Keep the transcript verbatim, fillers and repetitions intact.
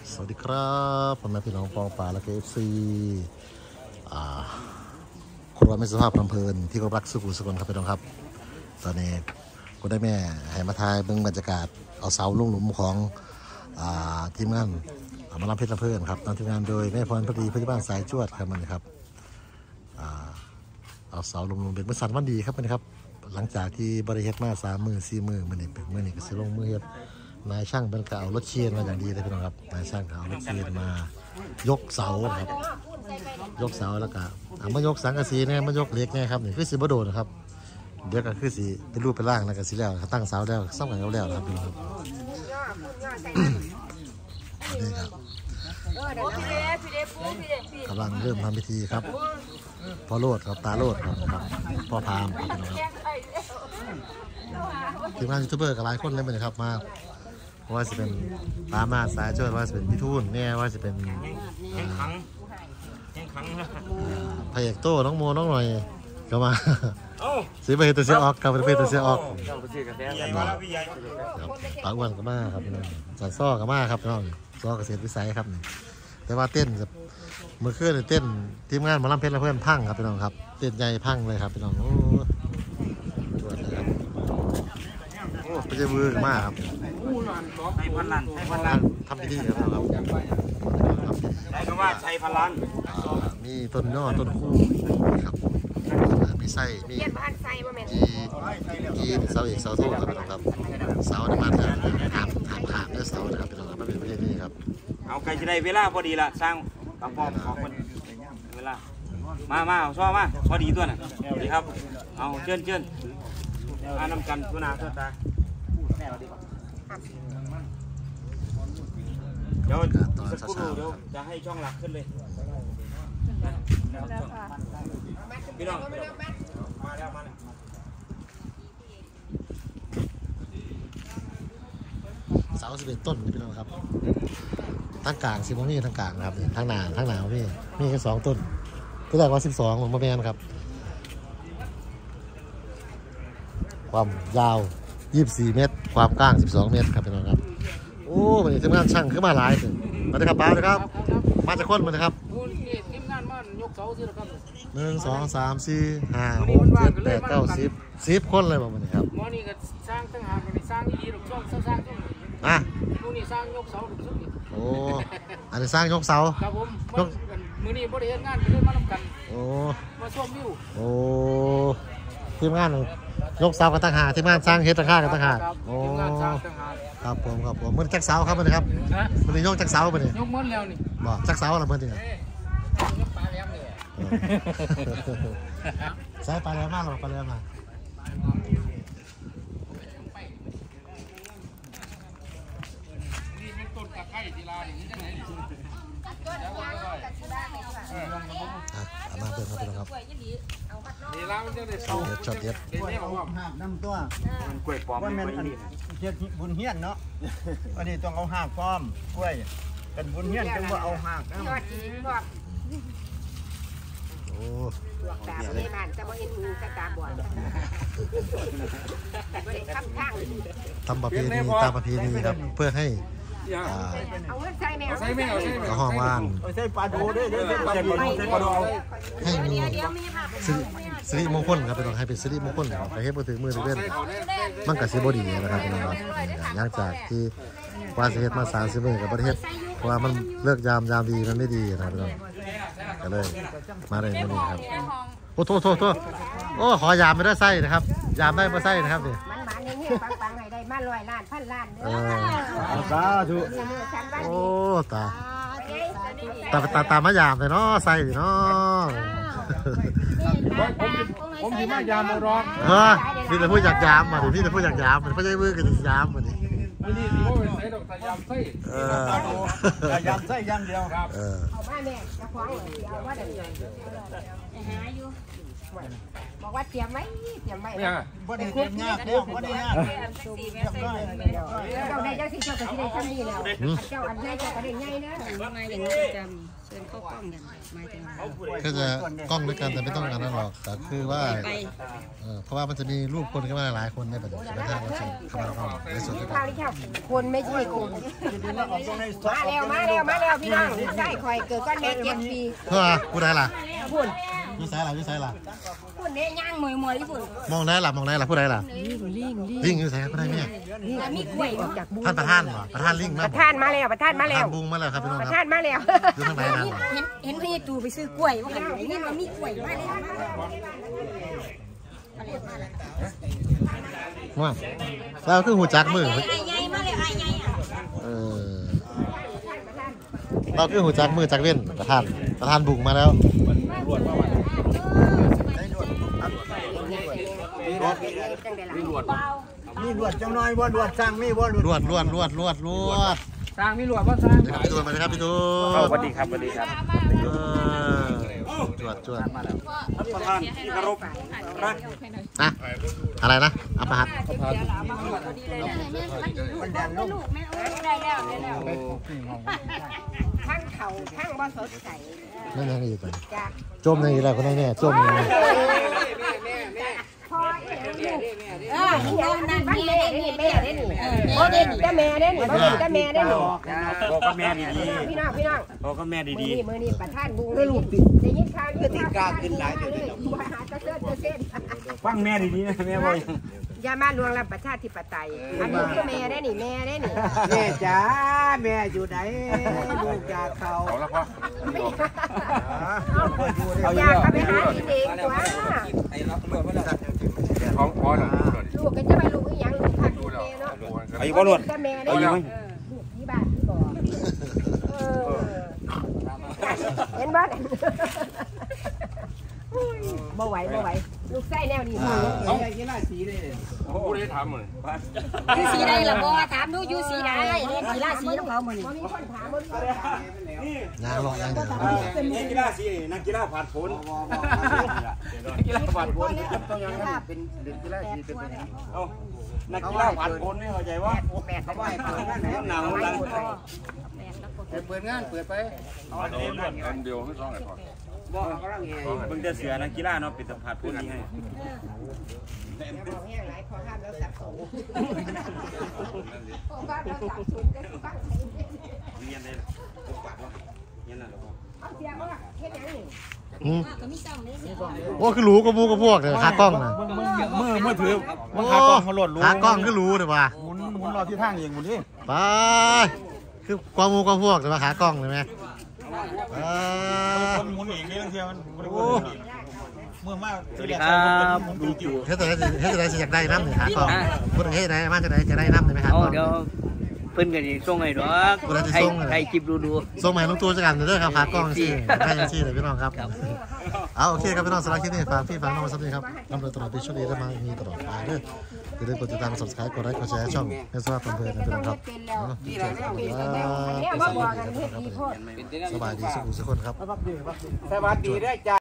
สวัสดีครับผมแม่พี่น้องปองป่าและเอฟซีคนรักไม่สุภาพลำเพลินที่รักสุขุมสกุลครับพี่น้องครับตอนนี้ก็ได้แม่ให้มาทายเบื้องบรรยากาศเอาเสาลุ่งหลุมของทีมงานมาลำเพชรลำเพลินครับตามทีมงานโดยแม่พรพอดีพยาบาลสายจวดครับมันครับเอาเสาลุ่มหลุมเป็นมือสั่นวันดีครับมันครับหลังจากที่บริเฮ็ดมาสามมือสี่มือมันนี่เป็นมือนี่ก็สิลงมือเฮ็ดนายช่างเป็นกเอารถเชียนมาอย่างดีเลยพี่น้องครับนายช่างเอารถเชียนมายกเสาครับยกเสาแล้วก็เอามายกสังกะสีเนี่ยมายกเหล็กเนี่ยครับนี่คือสีบโดนะครับเดี๋ยวก็คือสีเป็นรูปเป็นร่างแล้วก็สีแล้วตั้งเสาแล้วซ่อมกันแล้วครับพี่น้องครับนี่ครับกำลังเริ่มทำพิธีครับพ่อโลดครับตาโลดครับพ่อพามครับพี่น้องครับทีมงานยูทูบเบอร์กับหลายคนเลยเป็นครับมาว่าจะเป็นปามาสายช่วยว่าจะเป็นพี่ทูนเนี่ยว่าจะเป็นพระเอกโต้น้องโมน้องหน่อยก็มาสีไปเห็นตัวเสียออกครับไปเห็นตัวเสียออกปากอ้วนก็มาครับพี่น้องจันซ้อก็มาครับพี่น้องซ้อเกษตรวิสัยครับนี่แต่ว่าเต้นเมื่อคืนเต้นทีมงานมาล่ำเพชรและเพื่อนพังครับพี่น้องครับเต้นใหญ่พังเลยครับพี่น้องโอ้ตรวจเลยครับโอ้ไปเจอมือมากครับชัยพันลันชัยพันลันทำพิธีครับครับใช้คำว่าชัยพันลันมีต้นย่อต้นคู่ครับมีไส้มีกีกีเสาเอกเสาโทครับพี่น้องครับเสาเนี่ยมาจากถามถามถามด้วยเสานะครับพี่น้องครับไม่เป็นประเภทนี้ครับเอาใครจะได้เวลาพอดีละสร้างกระป๋องของมันเวลามามาเอาซ้อมาพอดีตัวน่ะดีครับเอาเชิญเชิญอานำกันทุนาทุตาเดี๋ยวสักครู่เดี๋ยวจะให้ช่องหลักขึ้นเลยพี่น้องมาแล้วมาแล้วเสาสิบเอ็ดต้นพี่น้องครับทั้งกลางสิบมีทั้งกลางครับทั้งหนาทั้งหนาวพี่มีแค่สองต้นก็ได้ว่าสิบสองของมาแมนครับความยาวยี่สิบสี่เมตรความกว้างสิบสองเมตรครับพี่น้องครับโอ้วันนี้ทีมงานช่างขึ้นมาหลายเลยมาเลยครับป้าเลยครับมาจากคนมาเลยครับหนึ่งสองสามสี่ห้าหกเจ็ดแปดเก้าสิบสิบคนเลยบอกวันนี้ครับมอนี่ก็สร้างตั้งหากนี่สร้างอีหลกช่องสร้างช่องอ่ะมือนี่สร้างยกเสาหลุมสุดโอ้อันนี้สร้างยกเสาครับผมยกมือนี่บริเวณงานเล่นมาทำกันโอ้มาชมวิวโอ้ทีมงานยกเสากันตั้งหาทีมงานสร้างเฮ็ดตั้งหากันตั้งหาโอ้ครับผมครับผมมือจักเสาครับมือครับมือนี่ยกจักเสามือนี่ยกม้วนแล้วนี่บอกจักเสาอะไรมือนี่ยกปลาแหลมเลยใช้ปลาแหลมมากหรอปลาแหลมมาต้นตะไคร้ทีลาอย่างนี้ได้ไหนอ่ะมาเพื่อนครับพี่น้องครับนี่ลามันจะได้ช็อตเด็ดช็อตเด็ดหักน้ำตัวกล้วยปลอมว่ามันเฮ็ดบุญเฮียนเนาะอันนี้ต้องเอาหักปลอมกล้วยกันบุญเฮียนจังว่าเอาหักนะโอ้ตาไม่บ้านจะมาเห็นมือตาบอดไม่ได้ข้ามข้างทำประเพณีตามประเพณีครับเพื่อให้เอาเงินใส่แมวใส่แมวเอาห้องว่างใส่ปลาดูด้วยใส่ปลาดูใส่ปลาดูให้มีสิริมงคลครับพี่น้องให้เป็นสิริมงคลครับให้พูดถึงมือเล่นมันกับสิบดีนะครับพี่น้องครับหลังจากที่ว่าเสียมาสามสิบมือกับประเทศเพราะว่ามันเลิกยามยามดีมันไม่ดีนะครับพี่น้องก็เลยมาเลยมาเลยครับโอ้โทษโทษโทษโอ้ขอยามไม่ได้ไส้นะครับยามได้มาไส้นะครับนี่มันมาเนี่ยปังๆให้ได้มาลอยล้านพันล้านเด้อสาธุโอ้ตาตาตาตามายามเลยเนาะไส้เนาะผมถือมายามรองเออพี่จะพูดอยากยามมาดิพี่จะพูดอยากยามมันไม่ใช่มือกันยามมาดินี่ที่ว่าเป็นไส้ดอกตายามไส้เออยามไส้ยามเดียวเออเอาบ้านแม่จะคว้าเอาว่าเดี๋ยวหาอยู่บอกว่าเตรียมไว้เตรียมไว้บ่ได้เก็บยากแล้วบ่ได้ยากเรียบร้อยเจ้าได้เจ้าสิเจ้าก็สิได้ซ้ำนี่แล้วเจ้าอันใหญ่เจ้าก็ได้ใหญ่นะมาอย่างนี้จำเชิญเข้ากล้องอย่างมาจังก็จะกล้องด้วยกันแต่ไม่ต้องกันนั่นหรอกแต่คือว่าไปเออเพราะว่ามันจะมีรูปคนเข้ามาหลายคนในประเด็นไม่ได้เราจะเข้ามาเข้าในส่วนด้วยกัข้าวน นี่ข้าวคนไม่ใช่คนแล้วออกตรงในซอมาแล้วมาแล้วมาแล้วพี่น้องใช่คอยเกิดก้อนเม็ดเจ็ดปีเพื่อผู้ใดล่ะพุ่นยูไซล่ะยูไซล่ะพุ่นเนี่ยย่างมวยมวยพุ่นมองได้ล่ะมองได้ล่ะผู้ใดล่ะลิงลิงลิงลิงยูไซผู้ใดเนี่ยลิงมีกล้วยออกจากบุ้งท่านประธานเหรอประธานลิงปมาระธานมาแล้วประธานมาแล้วบุงมาแล้วครับพี่น้องประคธารับนมาแล้วอยู่ข้างในนั้นเห็นเห็นพี่ตูไปซื้อกล้วยว่ากันนี่มันมีกล้วยมาเลยมาว่าเราคือหูจักมือไอ้ใหญ่มาเลยไอ้ใหญ่อ่ะเออเราคือหูจักมือจักเว้นประธานประธานบุงมาแล้วมีรวดมีรวดจังน้อยบ่รวดสร้างมีบ่รวดลวดลวดลวดลวดลวดสร้างมีหลวดบ่สร้างเดี๋ยวครับพี่ตูนมาเลยครับพี่ตูนสวัสดีครับสวัสดีครับเออจวดจวดประธานที่เคารพรักนะอะไรนะอัปปะหัดมันดันลงทั้งเขาทั้งบ่สดใสไม่ยังอีกเลยจ้ะจมในอีกแล้วคนนี้เนี่ยจมในพ่อเอ๋ลูกเออนี่ไงนั่นแม่นี่แม่ได้นี่โอ้เด่นแต่แม่ได้นี่บ่เด่นแต่แม่ได้นี่บอกกับแม่ดีพี่น้องพี่น้องๆบอกกับแม่มือดีนี่มือนี่ประธานบุงได้ยินได้ยินข่าวอยู่ข่าวกล้าขึ้นหลายเลยว่าหาตะเซิร์ตะเส้นๆฟังแม่ดีๆนะแม่บอกอย่ามาลวงรับประชาธิปไตยอันนี้คือแม่ได้นี่แม่ได้นี่แม่จ๋าแม่อยู่ไหนลูกจากเขาอยากไปหากินเองตัวของพอหน่อยลูกก็จะไปลูกอีหยังลูกพักลูกแม่เนาะอายุบ่รวดแต่แม่ได้อายุนี่ไหมลูกที่บ้านที่บ่เออเห็นบ่บ่ไหวบ่ไหวลูกไส้แนวนี้บ่เอาผู้ได้ทำเลยยูสีใดล่ะบ่ถามดูยูสีใดเล่นกีฬาสีของเขาหมดนี่บ่มีคนถามบ่มีคนถามยางหลอกยางเดียวนักกีฬาสินักกีฬาผ่านผลนักกีฬาผ่านผลต้องยังเป็นเด็กกีฬาสีเป็นเอานักกีฬาผ่านผลนี่เข้าใจว่าแปดเขาบ่ให้เปิดหนาวหลังเปิดงานเปิดไปเอาเดียวอันเดียวให้สองไอ้พอเพิ่งจะเสือนักกีฬาเนาะเป็นสัมผัสผลดีให้แห้งหลายพอห้ามแล้วสับสนพอห้ามแล้วสับสนจะฟังเรียนได้ผมปากว่าเรียนน่ะหรอเอาเสียงว่าเฮ็ดหยังนี่อืมก็มีช่องเลยสิโอ้คือรู้กับมูกับพวกเนี่ยขากล้องนะมือมือถือโอ้ขากล้องคือรู้เลยว่ะหมุนหมุนรอที่ทางเองหมุนที่ไปคือความมูกับพวกแต่ว่าขากล้องเลยไหมเออหมุนเองนี่บางทีมันเมื่อมาสวัสดีครับลุงจู่เฮ็ดแต่ไหนเฮ็ดแต่ไหนสิอยากได้น้ำหนึ่งขากล้องพูดถึงเฮ็ดไหนมาจากไหนจะได้น้ำหนึ่งไหมขากล้องเดี๋ยวเพิ่นก็สิส่งให้ดอกกูได้สิให้ส่งเลยให้คลิปดูดูส่งมาให้ลุงตู่จัดการเด้อครับขากล้องสิได้ยังสิเลยพี่น้องครับเอาโอเคครับพี่น้องสำหรับคลิปนี้ฝากพี่ฝากน้องมาสักนิดครับนำโดยตลอดปีช่วงนี้ได้มามีตลอดไปเด้ออย่าลืมกดติดตาม subscribe กดไลค์กดแชร์ช่องเพื่อสวัสดีเพื่อนๆนะพี่น้องครับเป็นแล้วนี่แหละเนี่ยบ่บอกกันเฮ็ดดีโพดสบายดีสุขสุขคนครับสวัสดีด้วยจ้า